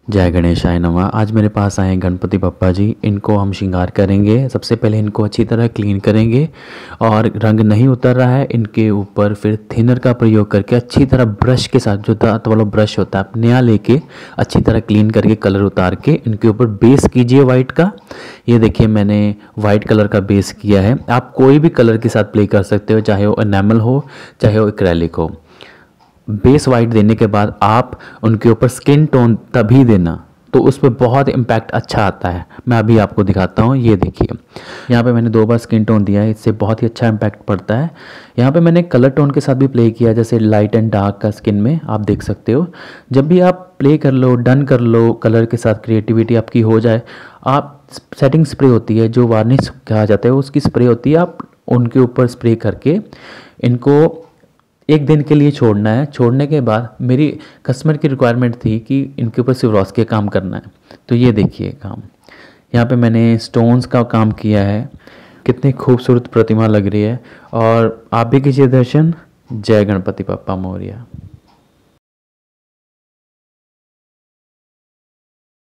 जय गणेशाय नमः। आज मेरे पास आए हैं गणपति बप्पा जी। इनको हम श्रृंगार करेंगे। सबसे पहले इनको अच्छी तरह क्लीन करेंगे और रंग नहीं उतर रहा है इनके ऊपर फिर थिनर का प्रयोग करके अच्छी तरह ब्रश के साथ, जो दांत वाला ब्रश होता है, आप नया लेके अच्छी तरह क्लीन करके कलर उतार के इनके ऊपर बेस कीजिए वाइट का। ये देखिए मैंने वाइट कलर का बेस किया है। आप कोई भी कलर के साथ प्ले कर सकते हो, चाहे वो एनामल हो चाहे वो एक्रेलिक हो। बेस वाइट देने के बाद आप उनके ऊपर स्किन टोन तभी देना, तो उस पर बहुत इम्पैक्ट अच्छा आता है। मैं अभी आपको दिखाता हूँ। ये देखिए यहाँ पे मैंने 2 बार स्किन टोन दिया है, इससे बहुत ही अच्छा इम्पैक्ट पड़ता है। यहाँ पे मैंने कलर टोन के साथ भी प्ले किया, जैसे लाइट एंड डार्क का स्किन में आप देख सकते हो। जब भी आप प्ले कर लो, डन कर लो कलर के साथ, क्रिएटिविटी आपकी हो जाए, आप सेटिंग स्प्रे होती है जो वार्निश कहा जाता है, उसकी स्प्रे होती है, आप उनके ऊपर स्प्रे करके इनको 1 दिन के लिए छोड़ना है। छोड़ने के बाद मेरी कस्टमर की रिक्वायरमेंट थी कि इनके ऊपर सिर्फ के काम करना है, तो ये देखिए काम। यहाँ पे मैंने स्टोन्स का काम किया है। कितनी खूबसूरत प्रतिमा लग रही है। और आप भी कीजिए दर्शन। जय गणपति बप्पा मोरया।